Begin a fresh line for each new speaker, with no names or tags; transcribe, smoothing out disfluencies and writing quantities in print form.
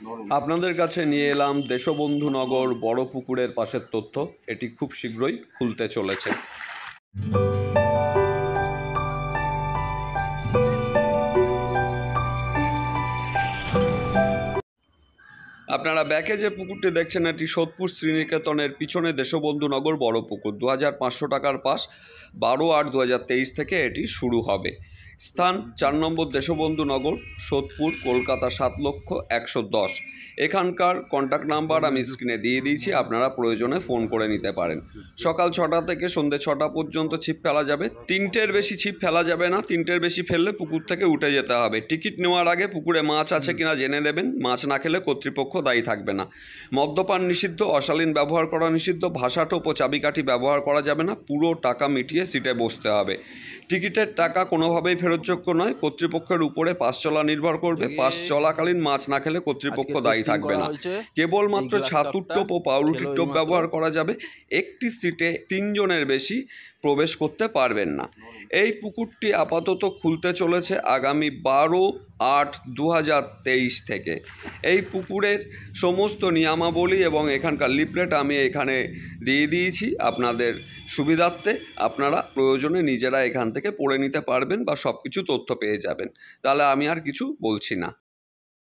আপনাদের কাছে নিয়ে এলাম দেশবন্ধু নগর বড় পুকুরের পাশের তথ্য। এটি খুব শীঘ্রই খুলতে চলেছে। আপনারা ব্যাকে যে পুকুরটি দেখছেন এটি সোদপুর শ্রীনিকেতনের পিছনে দেশবন্ধু নগর বড় পুকুর। 2500 টাকার পাস। 12/8/2023 থেকে এটি শুরু হবে। স্থান 4 নম্বর দেশবন্ধু নগর, সোদপুর, কলকাতা 7,110,000। এখানকার কন্ট্যাক্ট নাম্বার আমি স্ক্রিনে দিয়ে দিয়েছি, আপনারা প্রয়োজনে ফোন করে নিতে পারেন। সকাল 6টা থেকে সন্ধ্যে 6টা পর্যন্ত ছিপ ফেলা যাবে। 3টের বেশি ছিপ ফেলা যাবে না। 3টের বেশি ফেললে পুকুর থেকে উঠে যেতে হবে। টিকিট নেওয়ার আগে পুকুরে মাছ আছে কিনা জেনে নেবেন। মাছ না খেলে কর্তৃপক্ষ দায়ী থাকবে না। মদ্যপান নিষিদ্ধ, অশালীন ব্যবহার করা নিষিদ্ধ, ভাষাটোপ ও চাবিকাঠি ব্যবহার করা যাবে না। পুরো টাকা মিটিয়ে সিটে বসতে হবে। টিকিটের টাকা কোনোভাবেই ফেরতযোগ্য নয়। কর্তৃপক্ষের উপরে পাস চলা নির্ভর করবে। পাস চলাকালীন মাছ না খেলে কর্তৃপক্ষ দায়ী থাকবে না। কেবলমাত্র ছাতুর টোপ ও পাউরুটির টোপ ব্যবহার করা যাবে। একটি সিটে 3 জনের বেশি প্রবেশ করতে পারবেন না। এই পুকুরটি আপাতত খুলতে চলেছে আগামী 12/8/2023 থেকে। এই পুকুরের সমস্ত নিয়মাবলী এবং এখানকার লিফলেট আমি এখানে দিয়ে দিয়েছি আপনাদের সুবিধার্থে। আপনারা প্রয়োজনে নিজেরা এখান থেকে পড়ে নিতে পারবেন বা সব কিছু তথ্য পেয়ে যাবেন। তাহলে আমি আর কিছু বলছি না।